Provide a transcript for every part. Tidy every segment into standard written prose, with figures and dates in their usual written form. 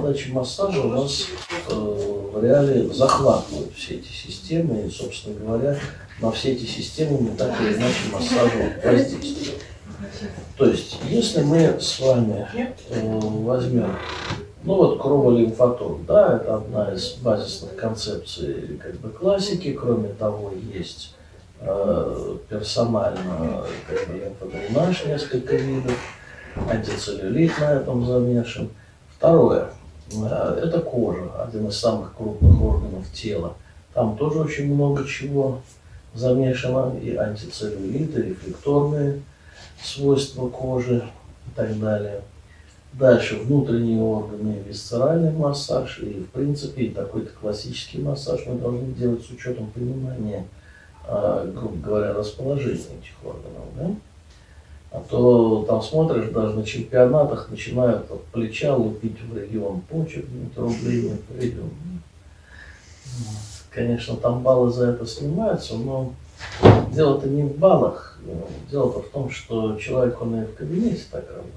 задачи массажа у нас в реале захватывают все эти системы, и, собственно говоря, на все эти системы мы так или иначе массажем воздействуем. То есть, если мы с вами возьмем, ну вот кроволимфаток, да, это одна из базисных концепций как бы классики, кроме того, есть персонально как бы лимфодренаж, несколько видов, антицеллюлит на этом замешан. Второе, это кожа, один из самых крупных органов тела. Там тоже очень много чего замешано, и антицеллюлиты, рефлекторные свойства кожи и так далее. Дальше внутренние органы, висцеральный массаж, и в принципе и такой-то классический массаж мы должны делать с учетом понимания, грубо говоря, расположения этих органов. Да? А то там смотришь, даже на чемпионатах начинают от плеча лупить в регион почек, рублей придем. Конечно, там баллы за это снимаются, но дело-то не в баллах. Дело-то в том, что человек, он и в кабинете так работает.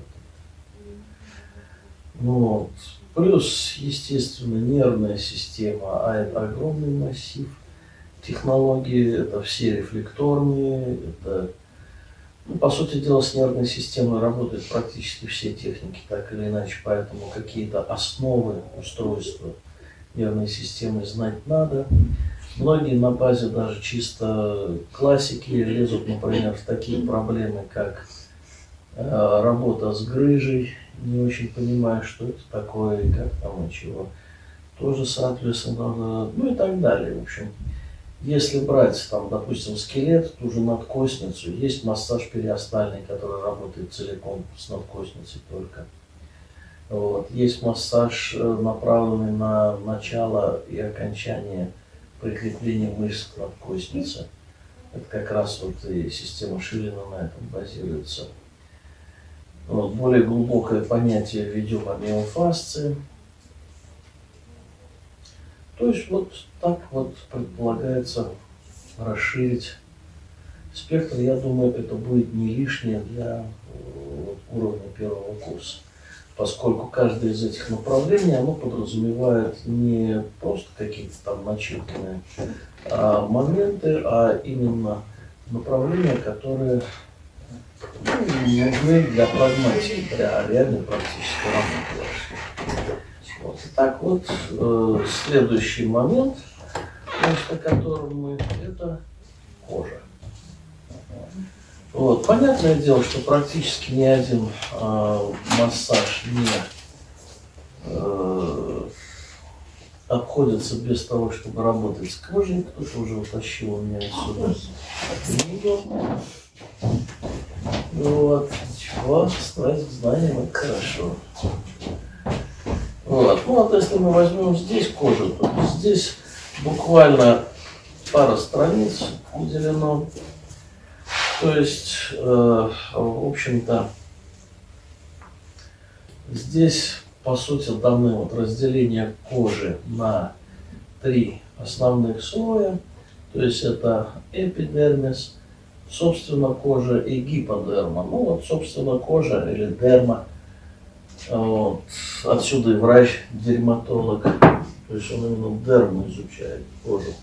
Вот. Плюс, естественно, нервная система, а это огромный массив технологий, это все рефлекторные, это, ну, по сути дела, с нервной системой работают практически все техники, так или иначе, поэтому какие-то основы устройства нервной системы знать надо. Многие на базе даже чисто классики лезут, например, в такие проблемы, как работа с грыжей, не очень понимая, что это такое, и как там и чего. Тоже, соответственно, надо, ну и так далее. В общем, если брать, там, допустим, скелет, ту же надкостницу, есть массаж периостальный, который работает целиком с надкостницей только. Вот. Есть массаж, направленный на начало и окончание прикрепления мышц к надкостнице. Это как раз вот и система Шиллина на этом базируется. Вот. Более глубокое понятие введем о миофасции. То есть вот так вот предполагается расширить спектр. Я думаю, это будет не лишнее для уровня первого курса, поскольку каждое из этих направлений, оно подразумевает не просто какие-то там начитанные моменты, а именно направления, которые нужны для прагматики, для реальной практической работы. Вот. Так вот, следующий момент, о котором мы, это кожа. Вот. Понятное дело, что практически ни один массаж не обходится без того, чтобы работать с кожей. Кто-то уже утащил у меня сюда книгу. Вот. Чего? Страсть к знаниям, это хорошо. Вот. Ну, вот если мы возьмем здесь кожу, то здесь буквально пара страниц уделено. То есть, в общем-то, здесь, по сути, даны вот разделение кожи на 3 основных слоя. То есть, это эпидермис, собственно, кожа и гиподерма. Ну, вот, собственно, кожа или дерма. Вот. Отсюда и врач-дерматолог. То есть, он именно дерму изучает, кожу.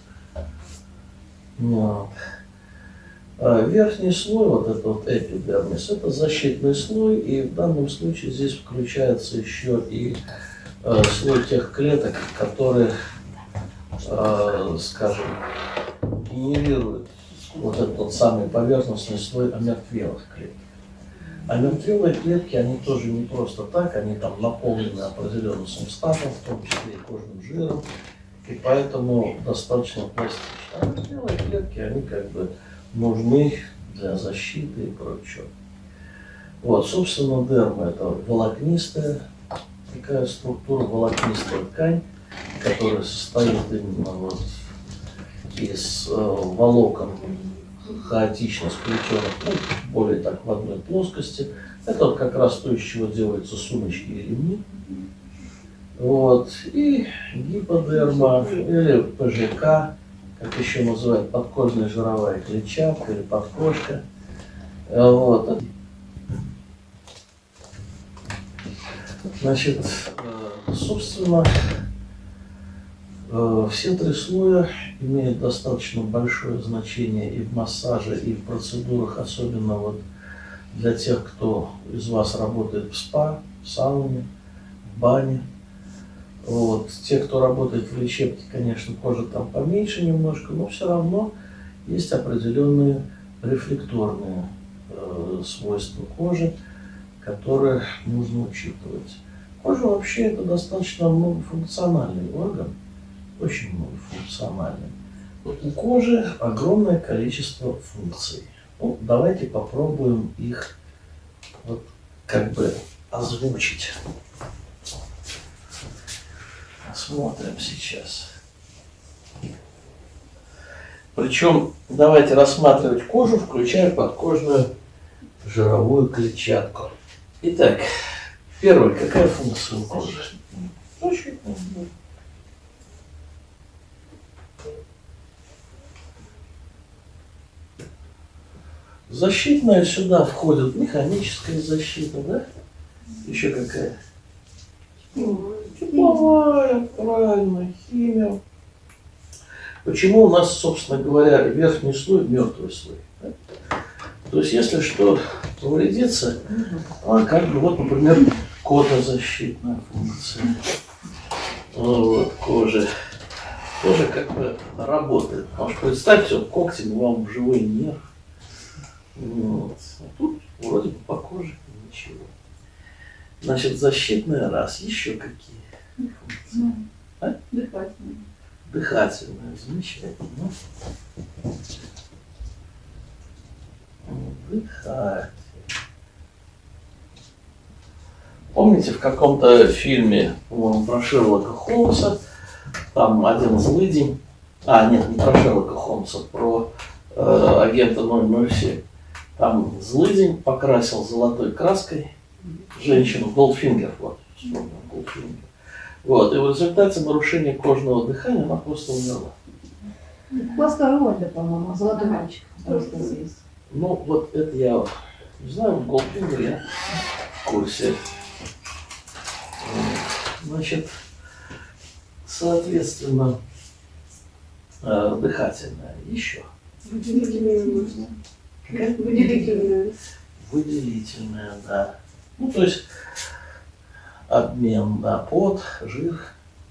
Вот. Верхний слой, вот этот вот эпидермис, это защитный слой, и в данном случае здесь включается еще и слой тех клеток, которые, скажем, генерируют вот этот вот самый поверхностный слой омертвелых клеток. Омертвелые клетки, они тоже не просто так, они там наполнены определенным субстратом, в том числе и кожным жиром, и поэтому достаточно пластичны. Омертвелые клетки, они как бы нужны для защиты и прочего. Вот, собственно, дерма — это волокнистая такая структура, волокнистая ткань, которая состоит именно вот из волокон, хаотично сплетенных, ну, более так в одной плоскости. Это вот как раз то, из чего делаются сумочки и ремни. Вот. И гиподерма или ПЖК, как еще называют, подкожная жировая клетчатка или подкожка. Вот. Значит, собственно, все три слоя имеют достаточно большое значение и в массаже, и в процедурах, особенно вот для тех, кто из вас работает в спа, в сауне, в бане. Вот. Те, кто работает в лечебке, конечно, кожа там поменьше немножко, но все равно есть определенные рефлекторные свойства кожи, которые нужно учитывать. Кожа вообще это достаточно многофункциональный орган, очень многофункциональный. Вот у кожи огромное количество функций. Ну, давайте попробуем их вот как бы озвучить. Смотрим сейчас. Причем давайте рассматривать кожу, включая подкожную жировую клетчатку. Итак, первое, какая функция у кожи? Защитная. Защитная сюда входит механическая защита, да? Еще какая? Тепловая, правильно, химия. Почему у нас, собственно говоря, верхний слой мертвый слой? Да? То есть, если что повредится, как бы, вот, например, кожезащитная функция. Вот, кожа. Кожа как бы работает. Потому что представьте, вот когтем вам в живой нерв. Вот. А тут вроде бы по коже ничего. Значит, защитная раз. Еще какие функции? А? Дыхательная. Дыхательная. Замечательно. Дыхательная. Помните, в каком-то фильме, по-моему, про Шерлока Холмса, там один злыдень, нет, не про Шерлока Холмса, про агента 007. Там злыдень покрасил золотой краской женщину, Голдфингер, вот, вспомнил, Голдфингер. Вот, и в результате нарушения кожного дыхания она просто умерла. Классная роль, по-моему, золотой мальчик. Есть. Ну, вот это я не знаю, вот Голдфингер я в курсе. Значит, соответственно, дыхательная еще. Выделительная. Выделительная. Выделительная, да. Ну, то есть обмен на пот, жир.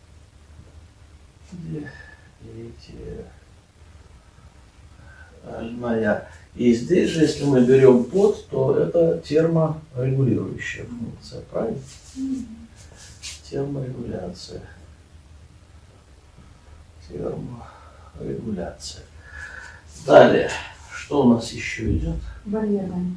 Выделительная. И здесь же, если мы берем пот, то это терморегулирующая функция, правильно? Терморегуляция. Терморегуляция. Далее, что у нас еще идет? Барьерная.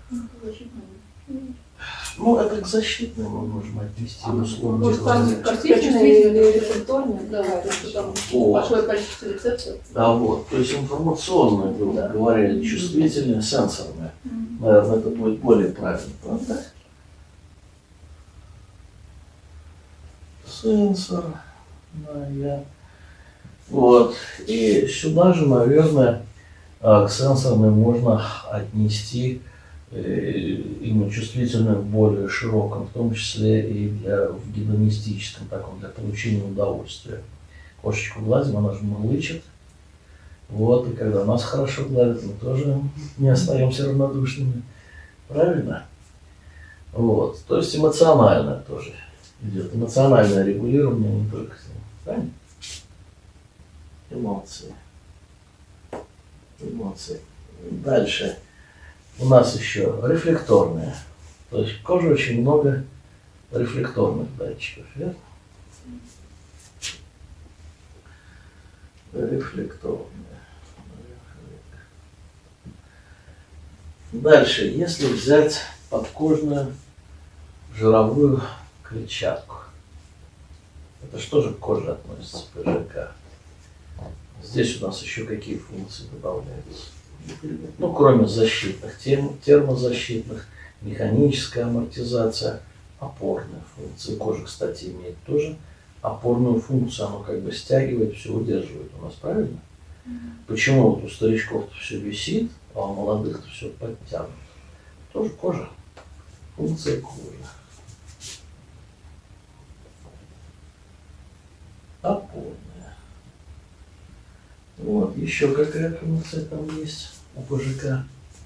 Ну, это к защитной мы можем отнести условно. Может, там картечная или рефлекторная? Да, там большое количество рецепторов. Да, вот. То есть информационная, грубо говоря, или чувствительная, сенсорная. Наверное, это будет более правильно, правда? Сенсорная. Вот. И сюда же, наверное, к сенсорной можно отнести именно чувствительную в более широком, в том числе и в гедонистическом таком, для получения удовольствия. Кошечку гладим, она же мурлычет. Вот, и когда нас хорошо гладят, мы тоже не остаемся равнодушными. Правильно? Вот. То есть эмоциональное тоже идет. Эмоциональное регулирование не только с ним. Правильно? Эмоции. Эмоции. Дальше. У нас еще рефлекторная. То есть в коже очень много рефлекторных датчиков, верно? Рефлекторная. Дальше, если взять подкожную жировую клетчатку, это что же к коже относится, ПЖК? Здесь у нас еще какие функции добавляются? Ну, кроме защитных, термозащитных, механическая амортизация, опорная функция. Кожа, кстати, имеет тоже опорную функцию, она как бы стягивает, все удерживает у нас, правильно? Почему вот у старичков все висит, а у молодых-то все подтянуто? Тоже кожа. Функция кожи. Вот, еще какая функция там есть у ПЖК?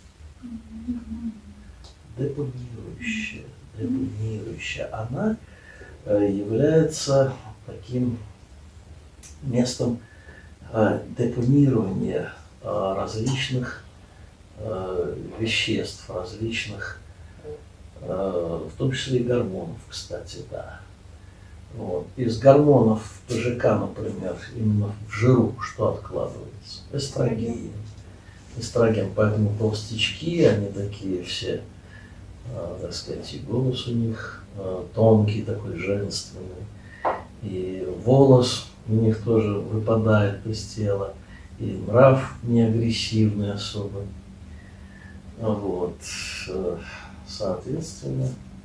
Депонирующая. Депонирующая. Она является таким местом депонирования различных веществ, различных, в том числе и гормонов, кстати, да. Вот. Из гормонов в ПЖК, например, именно в жиру что откладывается? Эстроген. Эстроген, поэтому толстячки, они такие все, так сказать, и голос у них тонкий, такой женственный, и волос у них тоже выпадает из тела, и нрав не агрессивный особо. Вот. Соответственно,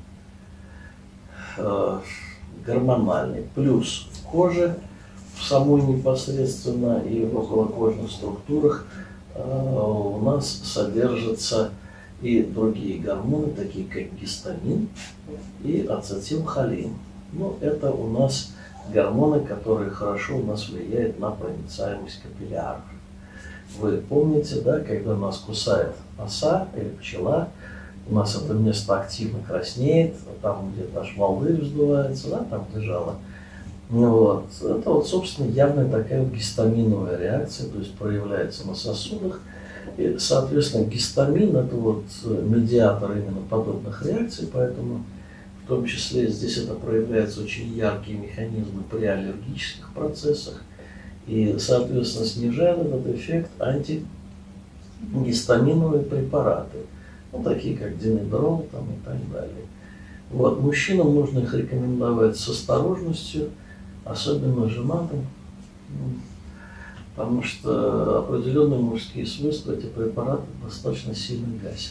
гормональный. Плюс в коже, в самой непосредственно и в околокожных структурах у нас содержатся и другие гормоны, такие как гистамин и ацетилхолин. Ну, это у нас гормоны, которые хорошо у нас влияют на проницаемость капилляров. Вы помните, да, когда нас кусает оса или пчела, у нас это место активно краснеет, там где-то аж волдырь вздувается, да, там лежало. Вот. Это вот, собственно, явная такая гистаминовая реакция, то есть проявляется на сосудах. И, соответственно, гистамин – это вот медиатор именно подобных реакций, поэтому в том числе здесь это проявляются очень яркие механизмы при аллергических процессах. И, соответственно, снижает этот эффект антигистаминовые препараты, ну, такие как димедрол там, и так далее. Вот. Мужчинам нужно их рекомендовать с осторожностью, особенно женатым, потому что определенные мужские свойства эти препараты достаточно сильно гасят.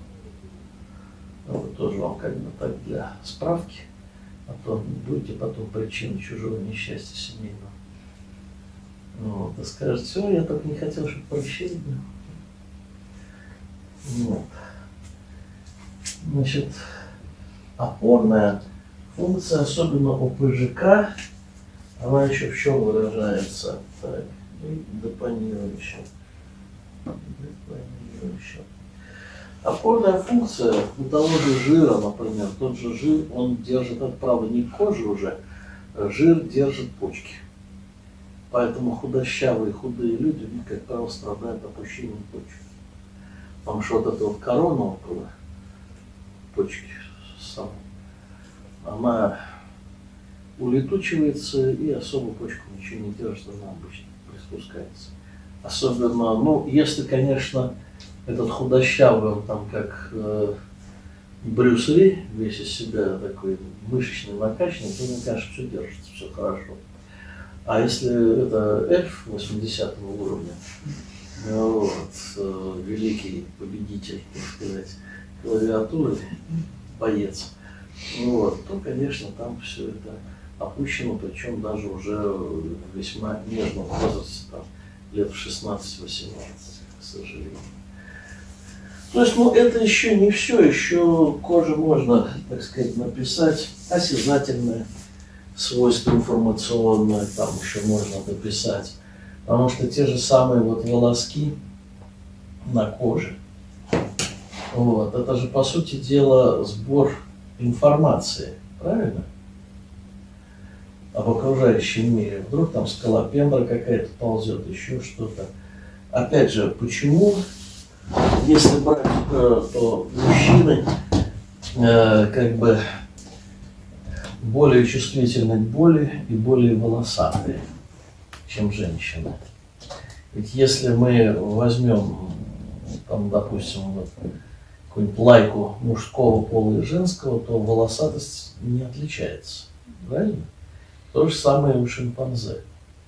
Вот тоже вам как бы так для справки, а то будете потом причиной чужого несчастья семейного. Вот, и скажете, все, я только не хотел, чтобы прощения было. Вот. Значит, опорная функция, особенно у ПЖК, она еще в чем выражается? Так, депонирующая. Опорная функция у того же жира, например, тот же жир, он держит, это правда не кожу уже, жир держит почки. Поэтому худощавые, худые люди, как правило, страдают опущением почек. Потому что вот эта вот корона около почки самой, она улетучивается и особо почку ничего не держит, она обычно приспускается. Особенно, ну, если, конечно, этот худощавый, он там как Брюс Ли, весь из себя такой мышечный, накачанный, то, мне кажется, все держится, все хорошо. А если это эльф 80-го уровня, вот, великий победитель, так сказать, клавиатуры, боец, вот, то, конечно, там все это опущено, причем даже уже в весьма нежном возрасте, там, лет в 16-18, к сожалению. То есть, ну, это еще не все, еще коже можно, так сказать, написать осязательное свойства информационные, там еще можно дописать, потому что те же самые вот волоски на коже, вот, это же, по сути дела, сбор информации, правильно? Об окружающем мире. Вдруг там скалопендра какая-то ползет, еще что-то. Опять же, почему, если брать, то мужчины как бы более чувствительны к боли и более волосатые, чем женщины. Ведь если мы возьмем, там, допустим, вот, какую-нибудь лайку мужского пола и женского, то волосатость не отличается. Правильно? То же самое у шимпанзе.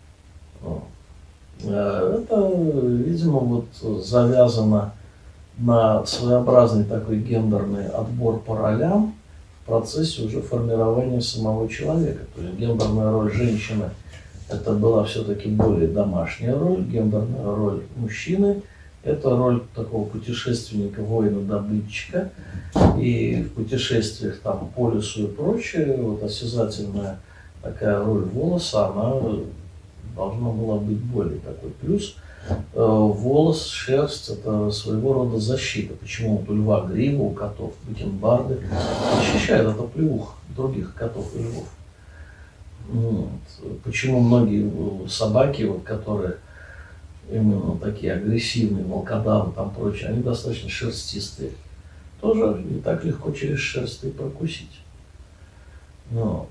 Это, видимо, вот завязано на своеобразный такой гендерный отбор по ролям в процессе уже формирования самого человека. То есть гендерная роль женщины – это была все-таки более домашняя роль, гендерная роль мужчины – это роль такого путешественника, воина-добытчика. И в путешествиях там, по лесу и прочее, вот осязательная такая роль волоса, она должна была быть более такой. Плюс волос, шерсть – это своего рода защита. Почему вот у льва грива, у котов бакенбарды защищает от оплеух других котов и львов. Вот. Почему многие собаки, вот, которые именно такие агрессивные, волкодавы там прочее, они достаточно шерстистые. Тоже не так легко через шерсть и прокусить. Вот.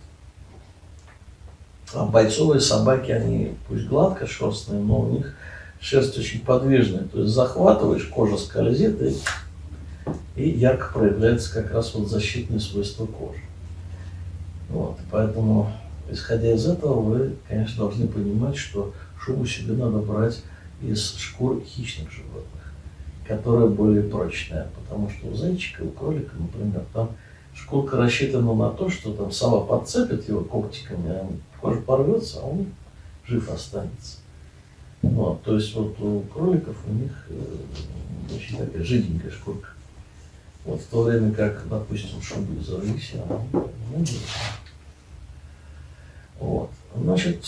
А бойцовые собаки, они пусть гладкошерстные, но у них шерсть очень подвижная. То есть захватываешь, кожа скользит, и ярко проявляется как раз вот защитные свойства кожи. Вот. Поэтому, исходя из этого, вы, конечно, должны понимать, что шубу себе надо брать из шкур хищных животных, которая более прочная. Потому что у зайчика, у кролика, например, там шкурка рассчитана на то, что там сова подцепит его когтиками, а кожа порвется, а он жив останется. Вот, то есть вот у кроликов у них очень такая жиденькая шкурка. Вот в то время как, допустим, шубу из рыси, она не будет. Вот. Значит,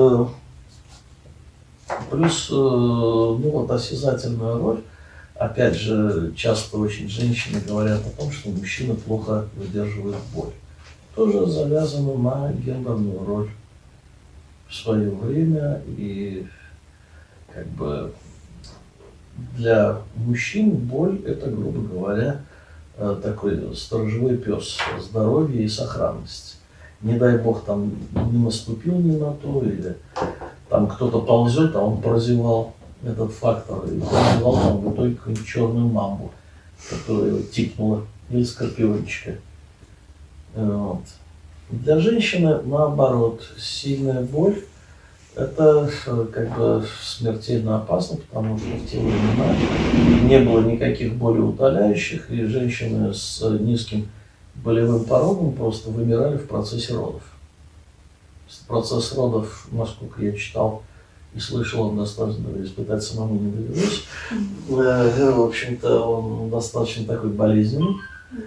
плюс, ну вот осязательная роль. Опять же, часто очень женщины говорят о том, что мужчины плохо выдерживают боль. Тоже завязано на гендерную роль в свое время. И как бы для мужчин боль – это, грубо говоря, такой сторожевой пес здоровья и сохранности. Не дай бог там не наступил ни на то, или там кто-то ползет, а он прозевал этот фактор и прозевал там в итоге какую-нибудь черную мамбу, которая его тикнула, или скорпиончика. Вот. Для женщины, наоборот, сильная боль – это как бы смертельно опасно, потому что в те времена не было никаких болеутоляющих, и женщины с низким болевым порогом просто вымирали в процессе родов. Процесс родов, насколько я читал и слышал, он достаточно испытать самому не довелось. В общем-то, он достаточно такой болезненный.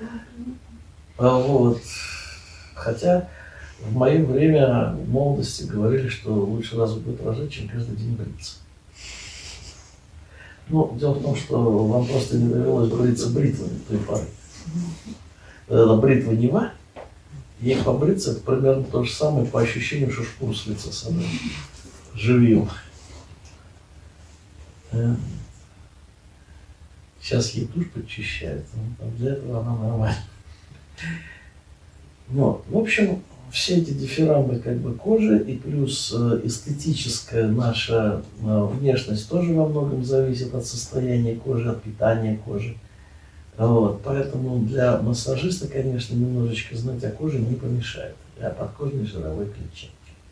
Вот. Хотя в мое время в молодости говорили, что лучше раз в год рожать, чем каждый день бриться. Ну, дело в том, что вам просто не довелось бриться бритвами той поры. Бритва Нева, ей побриться, это примерно то же самое по ощущению, что шкуру с лица содрать живьем. Сейчас ей тушь подчищают, для этого она нормальная. Вот. В общем, все эти дифирамбы как бы кожи и плюс эстетическая наша внешность тоже во многом зависит от состояния кожи, от питания кожи. Вот, поэтому для массажиста, конечно, немножечко знать о коже не помешает, а подкожной жировой клетчатки.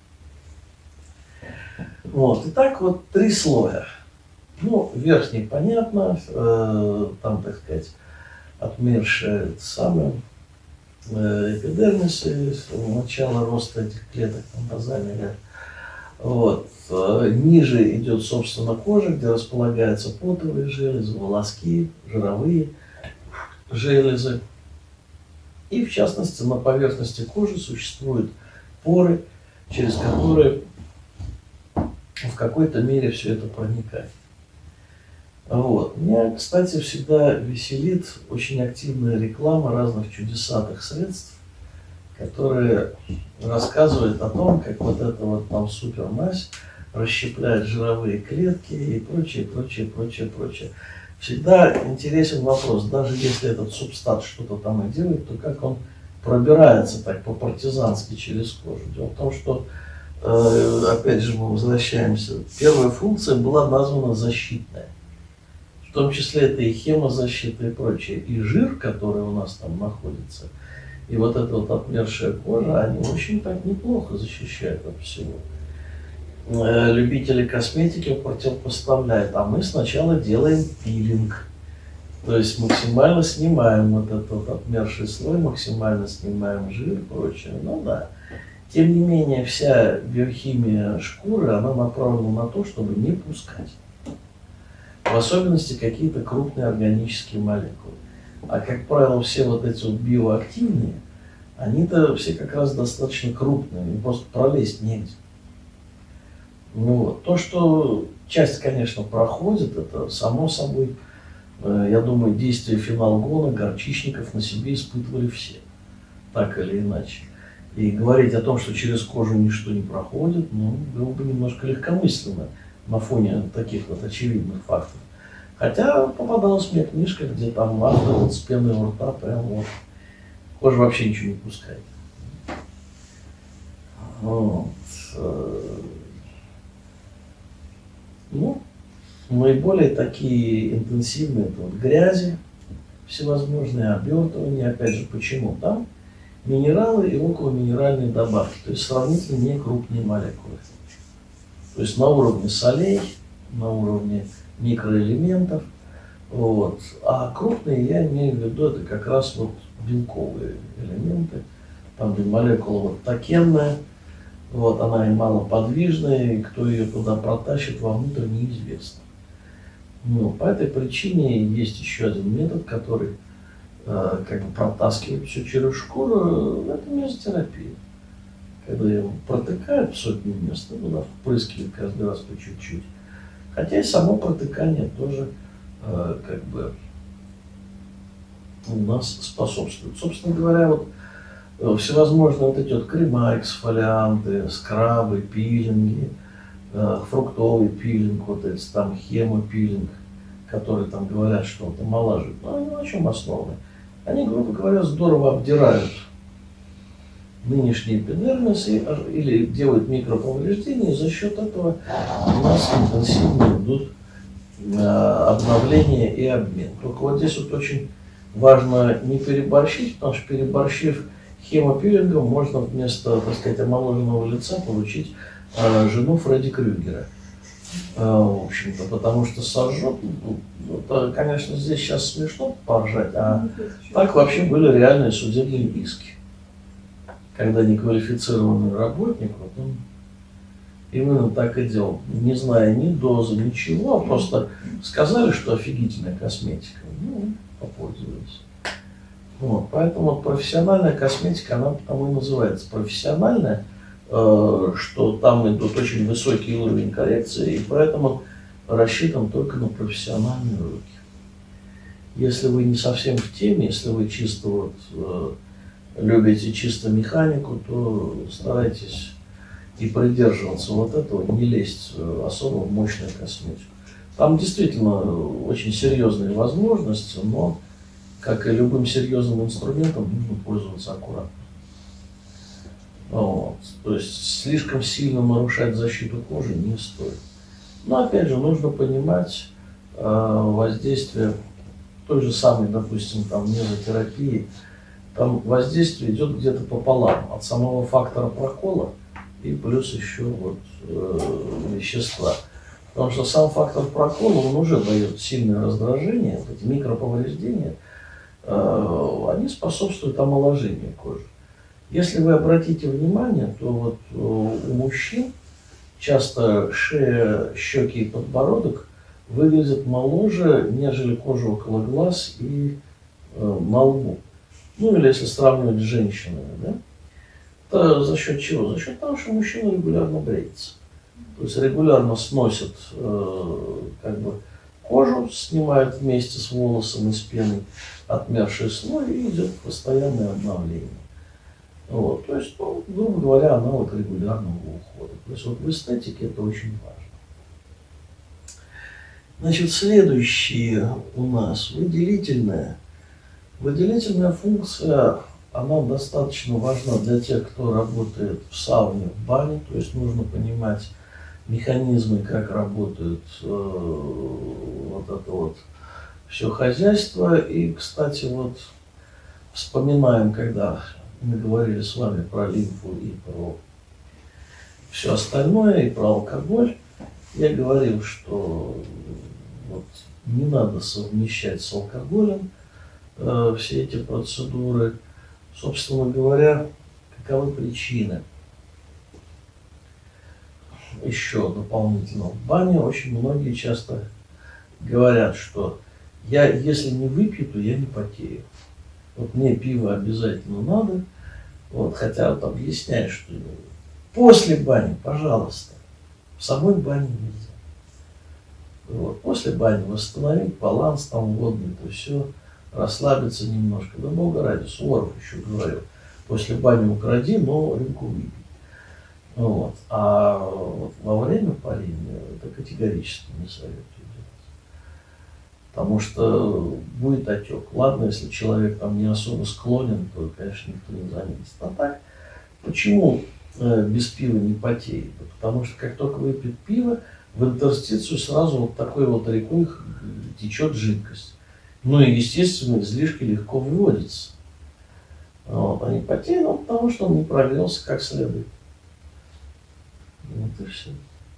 Вот, итак, вот 3 слоя. Ну, верхний понятно, там, так сказать, отмершие самое эпидермис, начало роста этих клеток, там, базальный ряд. Вот. Ниже идет, собственно, кожа, где располагаются потовые железы, волоски, жировые железы. И, в частности, на поверхности кожи существуют поры, через которые в какой-то мере все это проникает. Вот. Меня, кстати, всегда веселит очень активная реклама разных чудесатых средств, которые рассказывают о том, как вот эта вот там супермазь расщепляет жировые клетки и прочее, прочее, прочее, прочее. Всегда интересен вопрос, даже если этот субстат что-то там и делает, то как он пробирается так по-партизански через кожу. Дело в том, что, опять же, мы возвращаемся, первая функция была названа защитная. В том числе это и хемозащита и прочее. И жир, который у нас там находится, и вот эта вот отмершая кожа, они очень так неплохо защищают от всего. Любители косметики противопоставляют, а мы сначала делаем пилинг. То есть максимально снимаем вот этот вот отмерший слой, максимально снимаем жир и прочее. Ну да. Тем не менее, вся биохимия шкуры, она направлена на то, чтобы не пускать. В особенности какие-то крупные органические молекулы. А как правило, все вот эти вот биоактивные, они-то все как раз достаточно крупные, им просто пролезть негде. Ну, вот. То, что часть, конечно, проходит, это само собой. Я думаю, действие фенолгона, горчичников на себе испытывали все, так или иначе. И говорить о том, что через кожу ничто не проходит, ну, было бы немножко легкомысленно на фоне таких вот очевидных фактов. Хотя попадалась мне книжка, где там автор вот с пеной у рта прям вот кожа вообще ничего не пускает. Вот. Ну, наиболее такие интенсивные это вот грязи, всевозможные обертывания. Опять же, почему? Там минералы и околоминеральные добавки, то есть сравнительно не крупные молекулы. То есть на уровне солей, на уровне микроэлементов. Вот. А крупные я имею в виду, это как раз вот белковые элементы, там где молекула вот такенная, вот, она и малоподвижная, и кто ее туда протащит вовнутрь, неизвестно. Ну, по этой причине есть еще один метод, который как бы протаскивает все через шкуру, это мезотерапия. Когда его протыкают в сотни мест, и туда впрыскивают каждый раз по чуть-чуть. Хотя и само протыкание тоже как бы у нас способствует. Собственно говоря, вот всевозможные вот эти вот крема, эксфолианты, скрабы, пилинги, фруктовый пилинг, вот эти там хемопилинг, которые там говорят, что вот омолаживают. Но они на чем основаны? Они, грубо говоря, здорово обдирают нынешний эпидермис или делают микроповреждения, и за счет этого у нас интенсивно идут обновление и обмен. Только вот здесь вот очень важно не переборщить, потому что переборщив хемопилингом, можно вместо, так сказать, омоложенного лица получить жену Фредди Крюгера. В общем-то, потому что сожжет, это, конечно, здесь сейчас смешно поржать, а так вообще были реальные судебные иски. Когда неквалифицированный работник, вот он именно так и делал, не зная ни дозы, ничего, а просто сказали, что офигительная косметика, ну, попользовались. Вот, поэтому вот профессиональная косметика, она потому и называется профессиональная, что там идут очень высокий уровень коррекции, и поэтому рассчитан только на профессиональные руки. Если вы не совсем в теме, если вы чисто вот любите чисто механику, то старайтесь и придерживаться вот этого, не лезть особо в мощную косметику. Там действительно очень серьезные возможности, но, как и любым серьезным инструментом, нужно пользоваться аккуратно. Вот. То есть слишком сильно нарушать защиту кожи не стоит. Но опять же нужно понимать воздействие той же самой, допустим, там мезотерапии. Там воздействие идет где-то пополам от самого фактора прокола и плюс еще вот вещества. Потому что сам фактор прокола, он уже дает сильное раздражение, вот эти микроповреждения, они способствуют омоложению кожи. Если вы обратите внимание, то вот у мужчин часто шея, щеки и подбородок выглядят моложе, нежели кожа около глаз и на лбу. Ну или если сравнивать с женщинами, да? Это за счет чего? За счет того, что мужчина регулярно бреется. То есть регулярно сносят как бы кожу, снимают вместе с волосом и с пеной отмерший слой, и идет постоянное обновление. Вот, то есть, ну, грубо говоря, аналог регулярного ухода. То есть вот в эстетике это очень важно. Значит, следующее у нас выделительная. Выделительная функция, она достаточно важна для тех, кто работает в сауне, в бане. То есть нужно понимать механизмы, как работает вот это вот все хозяйство. И, кстати, вот вспоминаем, когда мы говорили с вами про лимфу и про все остальное, и про алкоголь, я говорил, что вот не надо совмещать с алкоголем все эти процедуры. Собственно говоря, каковы причины? Еще дополнительно в бане очень многие часто говорят, что я, если не выпью, то я не потею. Вот мне пиво обязательно надо. Вот, хотя вот объясняю, что после бани, пожалуйста, В самой бане нельзя. Вот. После бани восстановить баланс там водный, то все, расслабиться немножко. Да бога ради, Суворов еще говорил, после бани укради, но рюмку выпей. Вот. А вот во время парения это категорически не советую делать. Потому что будет отек. Ладно, если человек там не особо склонен, то, конечно, никто не заметит. А так, почему без пива не потеет? Потому что как только выпьет пиво, в интерстицию сразу вот такой вот рекой течет жидкость. Ну и, естественно, излишки легко выводятся. Вот. Они потеют, потому что он не прогрелся как следует. Вот и все.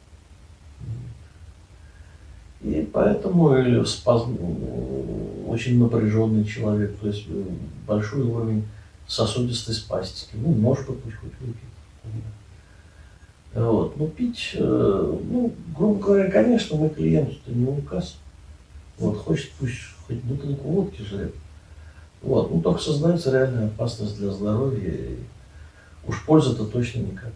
И поэтому или очень напряженный человек, то есть большой уровень сосудистой спастики, ну, может быть, хоть выпить. Вот. Ну, пить, ну, грубо говоря, конечно, мы клиенту-то не указ. Вот, хочет, пусть хоть бутылку водки жрет. Вот, ну, только создается реальная опасность для здоровья, и уж пользы-то точно никакой.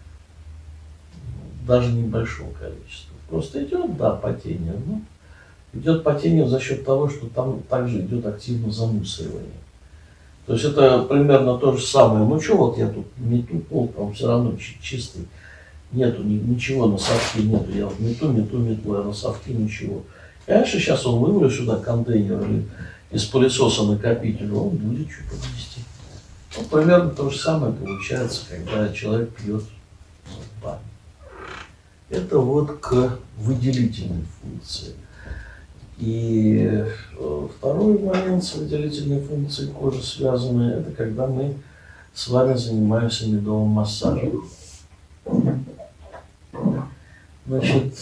Даже небольшого количества. Просто идет, да, потение, но идет потение за счет того, что там также идет активное замусоривание. То есть это примерно то же самое. Ну что, вот я тут мету, пол там все равно чистый. Нету ничего, на совке нету. Я вот мету, а на совке ничего. Конечно, сейчас он вывалю сюда контейнер или из пылесоса накопитель, он будет что-то нести. Ну, примерно то же самое получается, когда человек пьет в бане. Это вот к выделительной функции. И второй момент с выделительной функцией кожи связанный, это когда мы с вами занимаемся медовым массажем. Значит,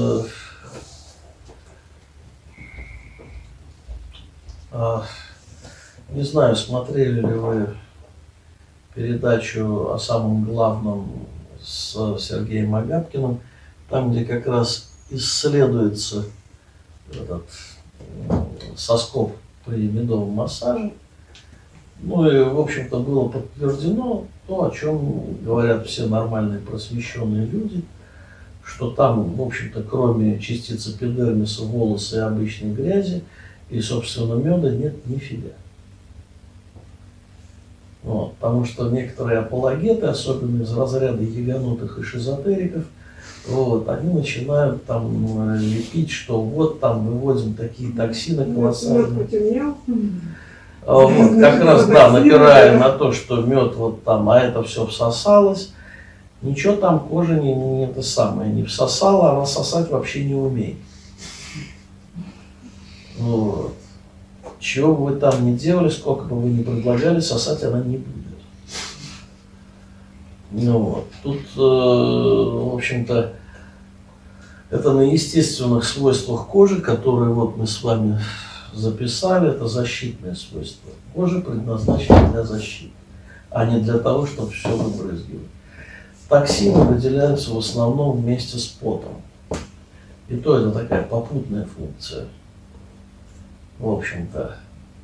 не знаю, смотрели ли вы передачу о самом главном с Сергеем Агапкиным, там, где как раз исследуется этот соскоб при медовом массаже. Ну и, в общем-то, было подтверждено то, о чем говорят все нормальные просвещенные люди, что там, в общем-то, кроме частиц эпидермиса, волоса и обычной грязи, и, собственно, меда нет нифига. Вот, потому что некоторые апологеты, особенно из разряда яганутых и шизотериков, вот, они начинают там лепить, что вот там выводим такие токсины колоссальные. Вот, как раз, да, напирая на то, что мед вот там, а это все всосалось. Ничего там кожа не это самое, не всосала, она сосать вообще не умеет. Вот. Чего бы вы там ни делали, сколько бы вы ни предлагали, сосать она не будет. Ну вот. Тут, в общем-то, это на естественных свойствах кожи, которые вот мы с вами записали, это защитные свойства. Кожа предназначена для защиты, а не для того, чтобы все выбрызгивать. Токсины выделяются в основном вместе с потом. И то это такая попутная функция. В общем-то,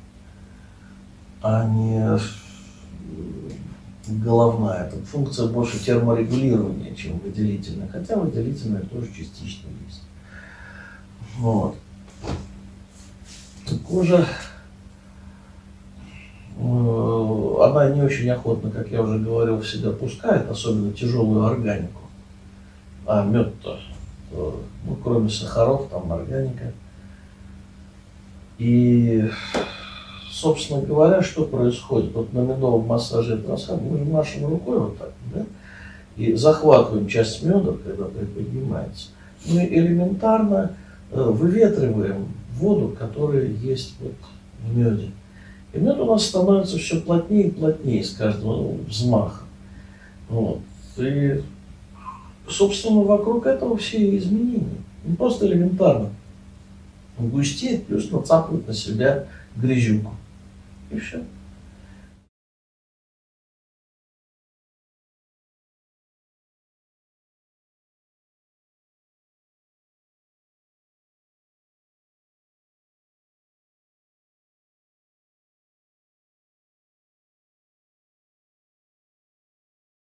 а не головная. Эта функция больше терморегулирования, чем выделительная. Хотя выделительная тоже частично есть. Вот. Кожа, она не очень охотно, как я уже говорил, в себя пускает, особенно тяжелую органику. А мед-то, ну, кроме сахаров, там органика. И, собственно говоря, что происходит? Вот на медовом массаже мы же машем рукой вот так, да? И захватываем часть меда, когда приподнимается. Мы элементарно выветриваем воду, которая есть вот в меде. И мед у нас становится все плотнее и плотнее с каждого взмаха. Вот. И, собственно, вокруг этого все изменения. Ну, просто элементарно. Он густеет, плюс нацапывает на себя грязюку. И все.